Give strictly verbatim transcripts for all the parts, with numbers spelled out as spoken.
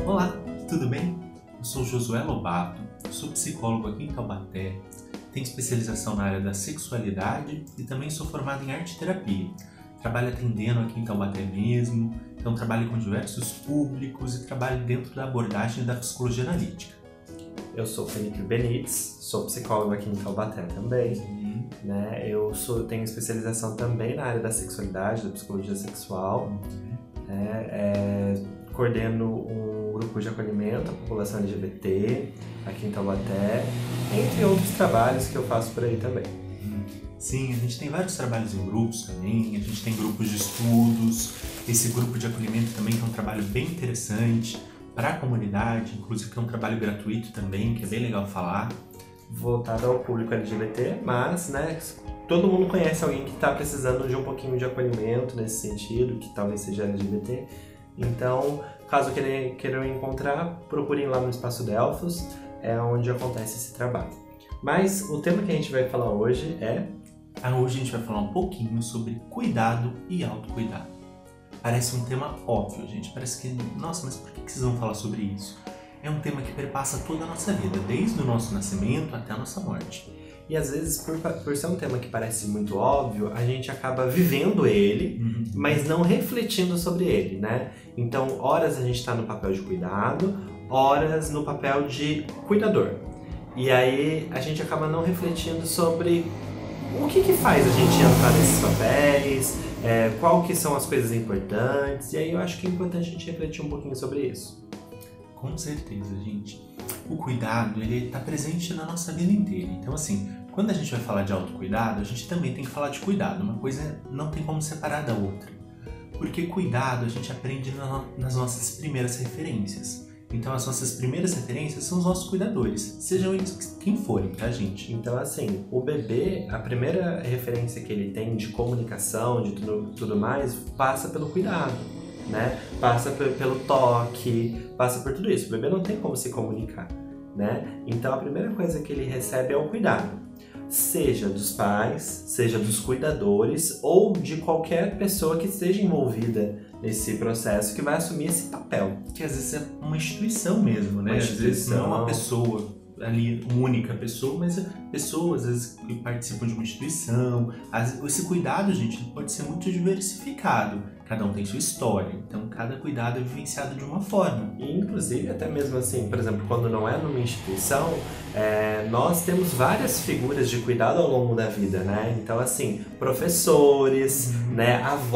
Olá, tudo bem? Eu sou Josué Lobato, sou psicólogo aqui em Taubaté, tenho especialização na área da sexualidade e também sou formado em arte-terapia. Trabalho atendendo aqui em Taubaté mesmo, então trabalho com diversos públicos e trabalho dentro da abordagem da psicologia analítica. Eu sou Felipe Benites, sou psicólogo aqui em Taubaté também. Uhum. Né? Eu sou, tenho especialização também na área da sexualidade, da psicologia sexual. Uhum. Né? É, coordeno um grupo de acolhimento à população L G B T aqui em Taubaté, entre outros trabalhos que eu faço por aí também. Sim, a gente tem vários trabalhos em grupos também, a gente tem grupos de estudos, esse grupo de acolhimento também que é um trabalho bem interessante para a comunidade, inclusive que é um trabalho gratuito também, que é bem legal falar. Voltado ao público L G B T, mas, né, todo mundo conhece alguém que está precisando de um pouquinho de acolhimento nesse sentido, que talvez seja L G B T. Então, caso queiram encontrar, procurem lá no Espaço Delfos, é onde acontece esse trabalho. Mas o tema que a gente vai falar hoje é... Ah, hoje a gente vai falar um pouquinho sobre cuidado e autocuidado. Parece um tema óbvio, gente, parece que, nossa, mas por que vocês vão falar sobre isso? É um tema que perpassa toda a nossa vida, desde o nosso nascimento até a nossa morte. E às vezes, por, por ser um tema que parece muito óbvio, a gente acaba vivendo ele, uhum. mas não refletindo sobre ele, né? Então, horas a gente está no papel de cuidado, horas no papel de cuidador. E aí a gente acaba não refletindo sobre o que que faz a gente entrar nesses papéis, é, qual que são as coisas importantes, e aí eu acho que é importante a gente refletir um pouquinho sobre isso. Com certeza, gente. O cuidado, ele está presente na nossa vida inteira. Então, assim, quando a gente vai falar de autocuidado, a gente também tem que falar de cuidado. Uma coisa não tem como separar da outra. Porque cuidado a gente aprende na, nas nossas primeiras referências. Então, as nossas primeiras referências são os nossos cuidadores, sejam eles quem forem, tá, gente? Então, assim, o bebê, a primeira referência que ele tem de comunicação, de tudo, tudo mais, passa pelo cuidado. Né? Passa pelo toque, passa por tudo isso. O bebê não tem como se comunicar, né? Então a primeira coisa que ele recebe é o cuidado, seja dos pais, seja dos cuidadores ou de qualquer pessoa que esteja envolvida nesse processo que vai assumir esse papel. Que às vezes é uma instituição mesmo, né? Uma instituição. Às vezes não é uma pessoa ali, uma única pessoa, mas pessoas às vezes que participam de uma instituição. Esse cuidado, gente, pode ser muito diversificado. Cada um tem sua história, então cada cuidado é vivenciado de uma forma. E, inclusive, até mesmo assim, por exemplo, quando não é numa instituição, é, nós temos várias figuras de cuidado ao longo da vida, né? Então, assim, professores, uhum. né,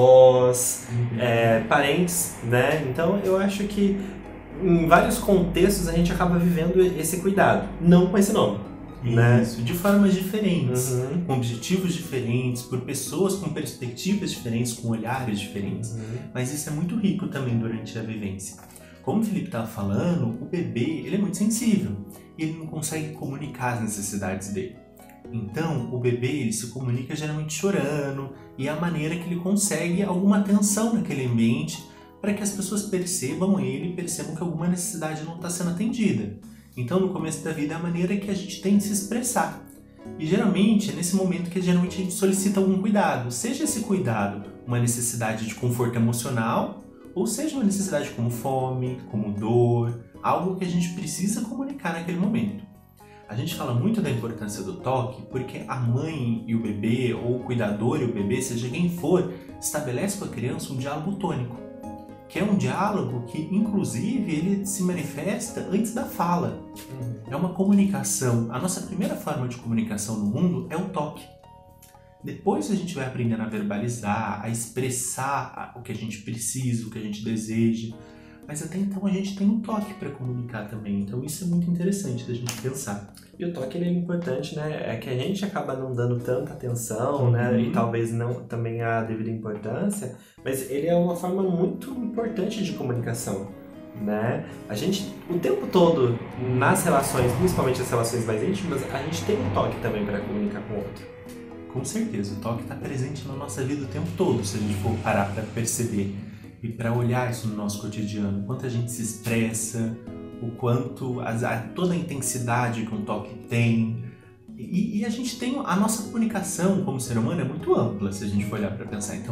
avós, uhum. é, parentes, né? Então, eu acho que em vários contextos a gente acaba vivendo esse cuidado, não com esse nome. Né? Isso, de formas diferentes, uhum. com objetivos diferentes, por pessoas com perspectivas diferentes, com olhares diferentes. Uhum. Mas isso é muito rico também durante a vivência. Como o Felipe estava falando, o bebê ele é muito sensível e ele não consegue comunicar as necessidades dele. Então, o bebê ele se comunica geralmente chorando e é a maneira que ele consegue alguma atenção naquele ambiente para que as pessoas percebam ele e percebam que alguma necessidade não está sendo atendida. Então, no começo da vida, é a maneira que a gente tem de se expressar. E, geralmente, é nesse momento que geralmente a gente solicita algum cuidado. Seja esse cuidado uma necessidade de conforto emocional, ou seja uma necessidade como fome, como dor, algo que a gente precisa comunicar naquele momento. A gente fala muito da importância do toque porque a mãe e o bebê, ou o cuidador e o bebê, seja quem for, estabelece com a criança um diálogo tônico. Que é um diálogo que, inclusive, ele se manifesta antes da fala. Uhum. É uma comunicação. A nossa primeira forma de comunicação no mundo é o toque. Depois a gente vai aprendendo a verbalizar, a expressar o que a gente precisa, o que a gente deseja. Mas até então a gente tem um toque para comunicar também. Então isso é muito interessante da gente pensar. E o toque ele é importante, né? É que a gente acaba não dando tanta atenção, uhum. né? E talvez não também a devida importância, mas ele é uma forma muito importante de comunicação, né? A gente, o tempo todo, nas relações, principalmente as relações mais íntimas, a gente tem um toque também para comunicar com o outro. Com certeza, o toque está presente na nossa vida o tempo todo, se a gente for parar para perceber. E para olhar isso no nosso cotidiano, o quanto a gente se expressa, o quanto, a, a, toda a intensidade que um toque tem. E, e a gente tem, a nossa comunicação como ser humano é muito ampla, se a gente for olhar para pensar. Então,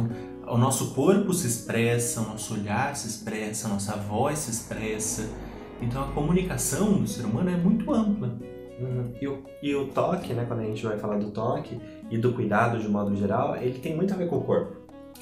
O nosso corpo se expressa, o nosso olhar se expressa, a nossa voz se expressa. Então a comunicação do ser humano é muito ampla. Uhum. E, o, e o toque, né, quando a gente vai falar do toque e do cuidado de modo geral, ele tem muito a ver com o corpo,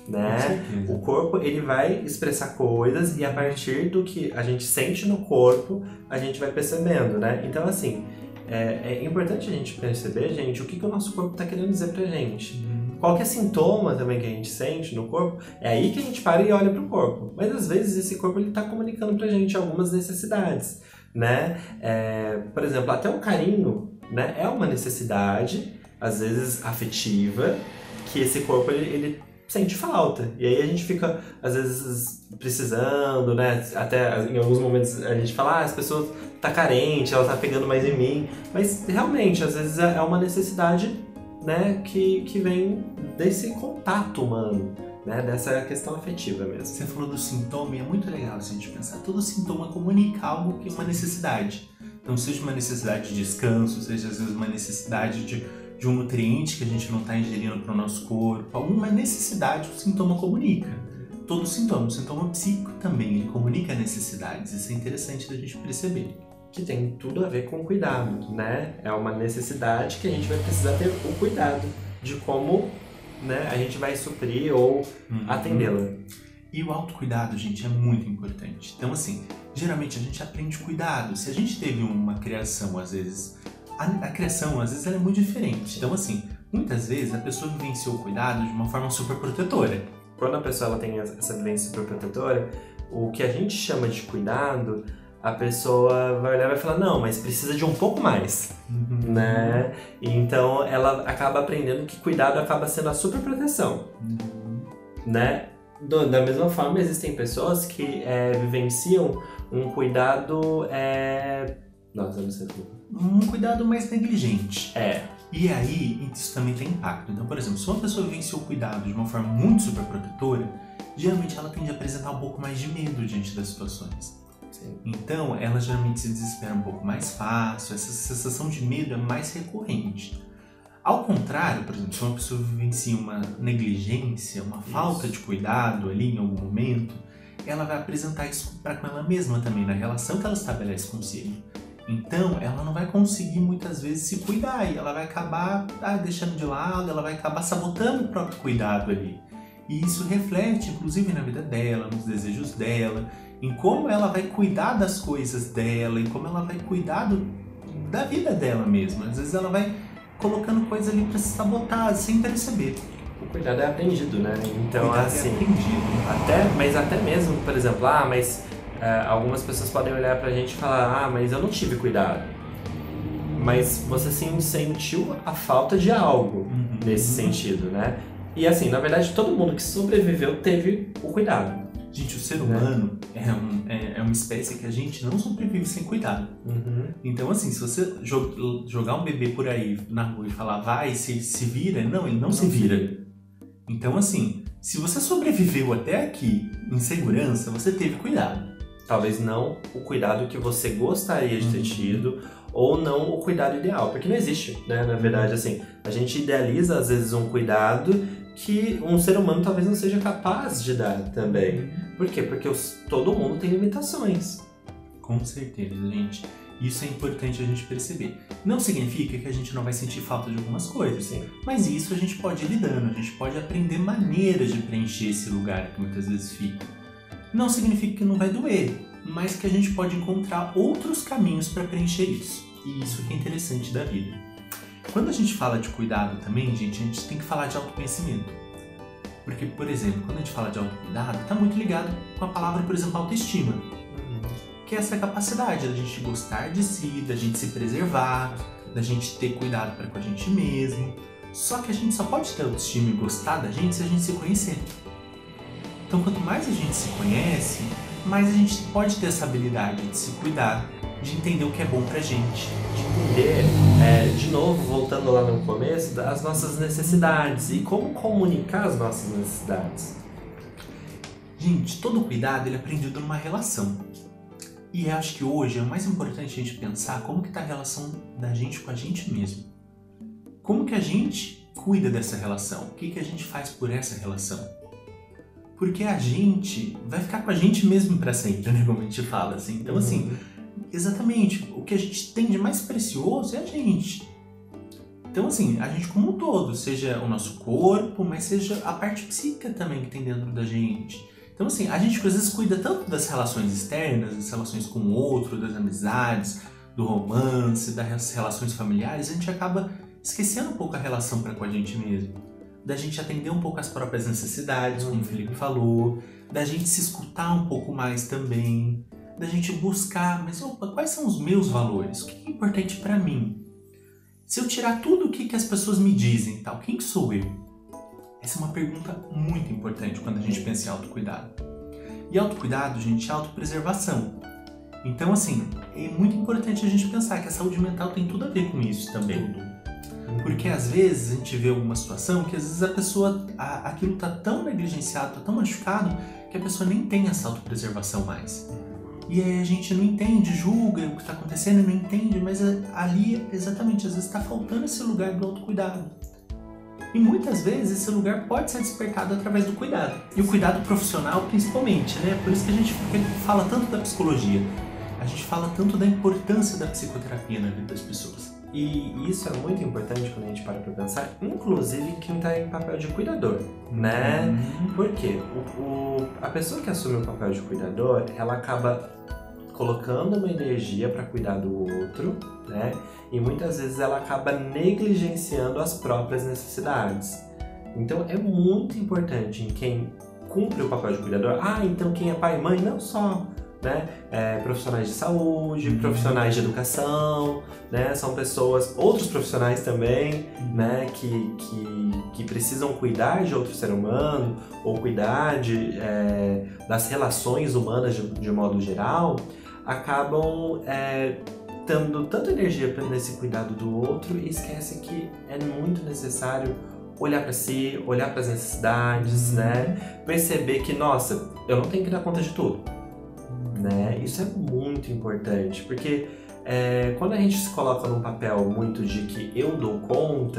né? O corpo, ele vai expressar coisas e a partir do que a gente sente no corpo, a gente vai percebendo, né? Então, assim, é, é importante a gente perceber, gente, o que, que o nosso corpo está querendo dizer pra gente. Uhum. Qualquer sintoma também que a gente sente no corpo, é aí que a gente para e olha pro corpo. Mas, às vezes, esse corpo ele tá comunicando pra gente algumas necessidades, né? É, por exemplo, até o carinho, né, é uma necessidade, às vezes afetiva, que esse corpo ele, ele sente falta. E aí a gente fica, às vezes, precisando, né? Até em alguns momentos a gente fala, ah, as pessoas tá carente, ela tá pegando mais em mim. Mas realmente, às vezes é uma necessidade, né, que, que vem desse contato humano. Né, dessa questão afetiva mesmo. Você falou do sintoma e é muito legal se a gente pensar. Todo sintoma comunica algo que é uma necessidade. Então, seja uma necessidade de descanso, seja às vezes uma necessidade de, de um nutriente que a gente não está ingerindo para o nosso corpo. Alguma necessidade o sintoma comunica. Todo sintoma, o sintoma psíquico também, ele comunica necessidades. Isso é interessante da gente perceber. Que tem tudo a ver com cuidado, né? É uma necessidade que a gente vai precisar ter o cuidado de como, né, a gente vai suprir ou uhum. atendê-la. E o autocuidado, gente, é muito importante. Então, assim, geralmente a gente aprende cuidado. Se a gente teve uma criação, às vezes, a, a criação, às vezes, ela é muito diferente. Então, assim, muitas vezes a pessoa vivenciou o cuidado de uma forma super protetora. Quando a pessoa ela tem essa vivência super protetora, o que a gente chama de cuidado, a pessoa vai olhar e vai falar, não, mas precisa de um pouco mais, uhum. né? E então ela acaba aprendendo que cuidado acaba sendo a superproteção, uhum. né? Do, da mesma forma, existem pessoas que é, vivenciam um cuidado... É... Nossa, eu não sei como. Um cuidado mais negligente. É. E aí, isso também tem impacto. Então, por exemplo, se uma pessoa vivenciou o cuidado de uma forma muito superprotetora, geralmente ela tende a apresentar um pouco mais de medo diante das situações. Sim. Então, ela geralmente se desespera um pouco mais fácil, essa sensação de medo é mais recorrente. Ao contrário, por exemplo, se uma pessoa vivencia uma negligência, uma isso. falta de cuidado ali em algum momento, ela vai apresentar isso para com ela mesma também, na relação que ela estabelece consigo. Então, ela não vai conseguir muitas vezes se cuidar e ela vai acabar ah, deixando de lado, ela vai acabar sabotando o próprio cuidado ali. E isso reflete, inclusive, na vida dela, nos desejos dela, em como ela vai cuidar das coisas dela, em como ela vai cuidar do, da vida dela mesma. Às vezes ela vai colocando coisa ali para se sabotar, sem perceber. O cuidado é aprendido, né? Então, cuidado assim, é aprendido. Até, mas até mesmo, por exemplo, ah, mas é, algumas pessoas podem olhar pra gente e falar, ah, mas eu não tive cuidado. Mas você sim sentiu a falta de algo uhum. nesse sentido, né? E assim, na verdade, todo mundo que sobreviveu teve o cuidado. Gente, o ser humano é, um, é, é uma espécie que a gente não sobrevive sem cuidado. Uhum. Então, assim, se você jo- jogar um bebê por aí na rua e falar, vai, se, se vira, não, ele não, não se vira. vira. Então, assim, se você sobreviveu até aqui em segurança, você teve cuidado. Talvez não o cuidado que você gostaria de ter uhum. tido, ou não o cuidado ideal, porque não existe, né? Na verdade, assim, a gente idealiza, às vezes, um cuidado que um ser humano talvez não seja capaz de dar também. Uhum. Por quê? Porque os, todo mundo tem limitações. Com certeza, gente. Isso é importante a gente perceber. Não significa que a gente não vai sentir falta de algumas coisas, sim. Mas isso a gente pode ir lidando, a gente pode aprender maneiras de preencher esse lugar que muitas vezes fica. Não significa que não vai doer, mas que a gente pode encontrar outros caminhos para preencher isso. E isso que é interessante da vida. Quando a gente fala de cuidado também, gente, a gente tem que falar de autoconhecimento. Porque, por exemplo, quando a gente fala de autocuidado, está muito ligado com a palavra, por exemplo, autoestima. Uhum. Que é essa capacidade da gente gostar de si, da gente se preservar, da gente ter cuidado para com a gente mesmo. Só que a gente só pode ter autoestima e gostar da gente se a gente se conhecer. Então, quanto mais a gente se conhece, mais a gente pode ter essa habilidade de se cuidar, de entender o que é bom pra gente. De entender, é, de novo, voltando lá no começo, das nossas necessidades e como comunicar as nossas necessidades. Gente, todo cuidado ele é aprendido numa relação. E eu acho que hoje é o mais importante a gente pensar como que tá a relação da gente com a gente mesmo. Como que a gente cuida dessa relação? O que que a gente faz por essa relação? porque a gente vai ficar com a gente mesmo para sempre, né? Como a gente fala, assim. Então, assim, exatamente, o que a gente tem de mais precioso é a gente. Então, assim, a gente como um todo, seja o nosso corpo, mas seja a parte psíquica também que tem dentro da gente. Então, assim, a gente às vezes cuida tanto das relações externas, das relações com o outro, das amizades, do romance, das relações familiares, a gente acaba esquecendo um pouco a relação para com a gente mesmo. Da gente atender um pouco as próprias necessidades, como o Felipe falou, da gente se escutar um pouco mais também, da gente buscar, mas opa, quais são os meus valores? O que é importante para mim? Se eu tirar tudo o que as pessoas me dizem, tal, quem sou eu? Essa é uma pergunta muito importante quando a gente pensa em autocuidado. E autocuidado, gente, é autopreservação. Então, assim, é muito importante a gente pensar que a saúde mental tem tudo a ver com isso também. Porque às vezes a gente vê alguma situação que às vezes a pessoa, a, aquilo tá tão negligenciado, tá tão machucado, que a pessoa nem tem essa autopreservação mais. E aí a gente não entende, julga o que está acontecendo, não entende, mas ali, exatamente, às vezes está faltando esse lugar do autocuidado. E muitas vezes esse lugar pode ser despertado através do cuidado. E o cuidado profissional principalmente, né? Por isso que a gente fala tanto da psicologia. A gente fala tanto da importância da psicoterapia na vida das pessoas. E isso é muito importante quando a gente para para pensar, inclusive quem está em papel de cuidador, né? Uhum. Porque o, o, a pessoa que assume o papel de cuidador, ela acaba colocando uma energia para cuidar do outro, né? E muitas vezes ela acaba negligenciando as próprias necessidades. Então é muito importante em quem cumpre o papel de cuidador, ah, então quem é pai e mãe, não só... Né? É, profissionais de saúde, uhum. profissionais de educação, né? São pessoas, outros profissionais também, uhum. né? que, que, que precisam cuidar de outro ser humano ou cuidar de, é, das relações humanas de, de modo geral, acabam é, dando tanta energia nesse cuidado do outro e esquecem que é muito necessário olhar para si, olhar para as necessidades, uhum. né? Perceber que, nossa, eu não tenho que dar conta de tudo. Né? Isso é muito importante, porque é, quando a gente se coloca num papel muito de que eu dou conta,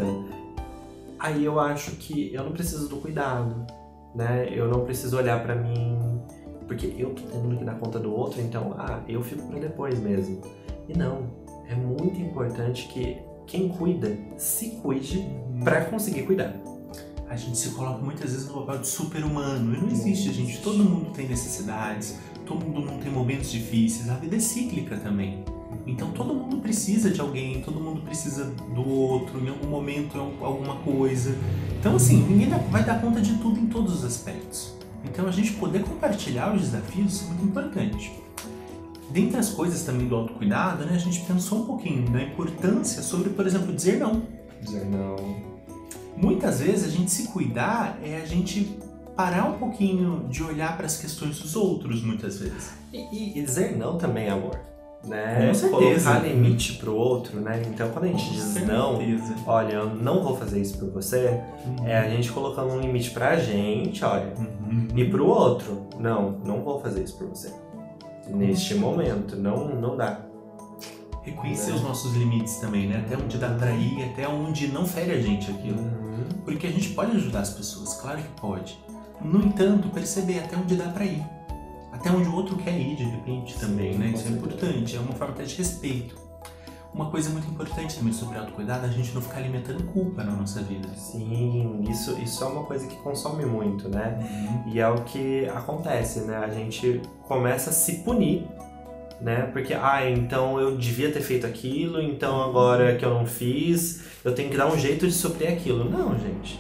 aí eu acho que eu não preciso do cuidado, né? Eu não preciso olhar pra mim, porque eu tô tendo que dar conta do outro, então, ah, eu fico pra depois mesmo. E não, é muito importante que quem cuida se cuide pra conseguir cuidar. A gente se coloca muitas vezes no papel de super-humano, e não existe, gente. Todo mundo tem necessidades, todo mundo não tem momentos difíceis, a vida é cíclica também. Então todo mundo precisa de alguém, todo mundo precisa do outro, em algum momento alguma coisa. Então assim, ninguém vai dar conta de tudo em todos os aspectos. Então a gente poder compartilhar os desafios é muito importante. Dentre as coisas também do autocuidado, né, a gente pensou um pouquinho da importância sobre, por exemplo, dizer não. Dizer não. Muitas vezes a gente se cuidar é a gente parar um pouquinho de olhar para as questões dos outros, muitas vezes. E, e dizer não também, amor. Né? Com certeza. Colocar limite pro outro, né? Então quando a gente Com diz certeza. não, olha, eu não vou fazer isso por você, uhum. é a gente colocando um limite pra gente, olha, uhum. e pro outro, não, não vou fazer isso por você. Neste momento, não, não dá. Reconhecer os nossos limites também, né? Até onde dá pra ir, até onde não fere a gente aquilo. Uhum. Porque a gente pode ajudar as pessoas, claro que pode. No entanto, perceber até onde dá pra ir. Até onde o outro quer ir, de repente, também, Sim, né? Isso é importante, é uma forma até de respeito. Uma coisa muito importante também sobre autocuidado é a gente não ficar alimentando culpa na nossa vida. Sim, isso, isso é uma coisa que consome muito, né? Uhum. E é o que acontece, né? A gente começa a se punir, né? Porque, ah, então eu devia ter feito aquilo, então agora que eu não fiz, eu tenho que dar um jeito de suprir aquilo. Não, gente.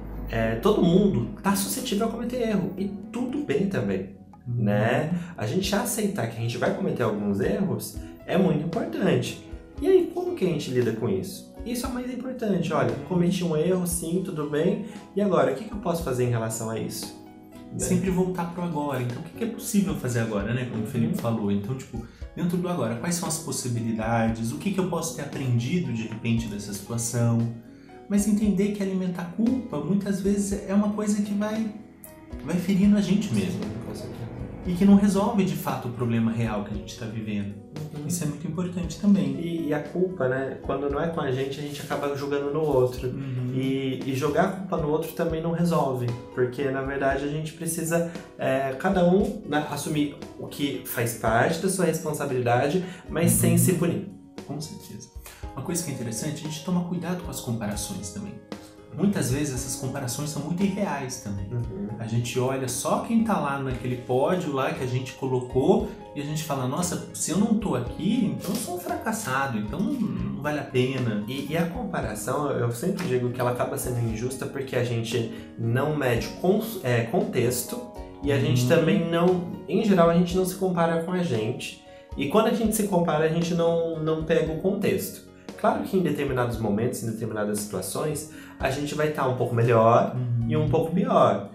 É, todo mundo tá suscetível a cometer erro, e tudo bem também, uhum. né? A gente aceitar que a gente vai cometer alguns erros é muito importante. E aí, como que a gente lida com isso? Isso é o mais importante. Olha, cometi um erro, sim, tudo bem. E agora, o que eu posso fazer em relação a isso? Sempre voltar pro agora. Então, o que é possível fazer agora, né? Como o Felipe falou. Então, tipo, dentro do agora, quais são as possibilidades? O que eu posso ter aprendido, de repente, dessa situação? Mas entender que alimentar culpa, muitas vezes, é uma coisa que vai, vai ferindo a gente mesmo. e que não resolve de fato o problema real que a gente está vivendo. Uhum. Isso é muito importante também. E, e a culpa, né? Quando não é com a gente, a gente acaba jogando no outro. Uhum. E, e jogar a culpa no outro também não resolve, porque na verdade a gente precisa, é, cada um, né, assumir o que faz parte da sua responsabilidade, mas Uhum. sem se punir. Com certeza. Uma coisa que é interessante, a gente toma cuidado com as comparações também. Muitas vezes essas comparações são muito irreais também. Uhum. A gente olha só quem tá lá naquele pódio lá que a gente colocou e a gente fala, nossa, se eu não tô aqui, então eu sou um fracassado, então não vale a pena. E, e a comparação, eu sempre digo que ela acaba sendo injusta porque a gente não mede con é, contexto e a gente Uhum. também não, em geral, a gente não se compara com a gente. E quando a gente se compara, a gente não, não pega o contexto. Claro que em determinados momentos, em determinadas situações, a gente vai estar um pouco melhor Uhum. e um pouco pior.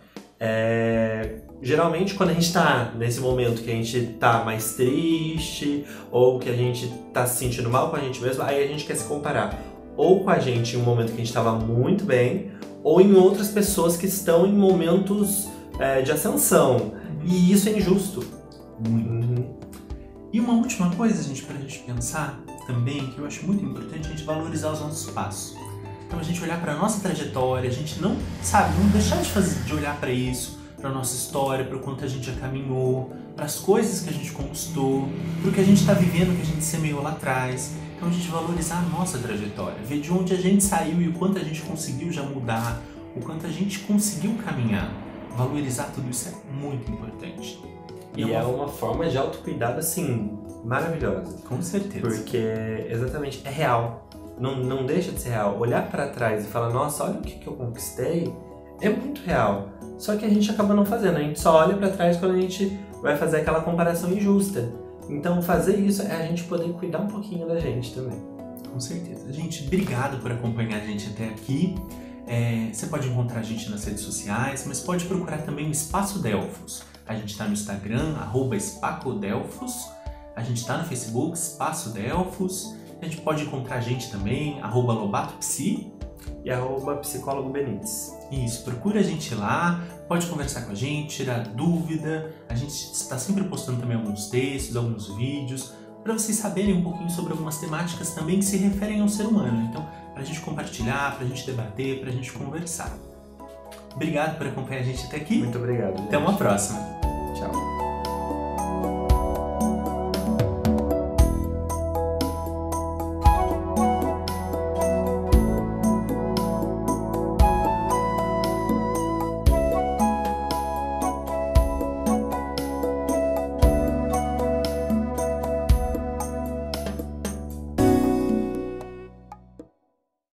É... Geralmente, quando a gente está nesse momento que a gente está mais triste ou que a gente está se sentindo mal com a gente mesmo, aí a gente quer se comparar ou com a gente em um momento que a gente estava muito bem ou em outras pessoas que estão em momentos é, de ascensão. Uhum. E isso é injusto. Muito. Uhum. E uma última coisa, gente, pra gente pensar também, que eu acho muito importante, a gente valorizar os nossos passos. Então a gente olhar para nossa trajetória, a gente não, sabe, não deixar de fazer, de olhar para isso, para nossa história, para o quanto a gente já caminhou, para as coisas que a gente conquistou, para o que a gente está vivendo, que a gente semeou lá atrás. Então a gente valorizar a nossa trajetória, ver de onde a gente saiu e o quanto a gente conseguiu já mudar, o quanto a gente conseguiu caminhar. Valorizar tudo isso é muito importante. E, e é uma... uma forma de autocuidado, assim, maravilhosa. Com certeza. Porque, exatamente, é real. Não, não deixa de ser real. Olhar para trás e falar, nossa, olha o que, que eu conquistei, é muito real. Só que a gente acaba não fazendo. A gente só olha para trás quando a gente vai fazer aquela comparação injusta. Então, fazer isso é a gente poder cuidar um pouquinho da gente também. Com certeza. Gente, obrigado por acompanhar a gente até aqui. É, você pode encontrar a gente nas redes sociais, mas pode procurar também o Espaço Delfos. A gente está no Instagram, arroba Espacodelfos. A gente está no Facebook, Espaço Delfos. A gente pode encontrar a gente também, arroba LobatoPsi. E arroba Psicólogo Benites. Isso, procura a gente lá, pode conversar com a gente, tirar dúvida. A gente está sempre postando também alguns textos, alguns vídeos, para vocês saberem um pouquinho sobre algumas temáticas também que se referem ao ser humano. Então, para a gente compartilhar, para a gente debater, para a gente conversar. Obrigado por acompanhar a gente até aqui. Muito obrigado. Gente. Até uma próxima.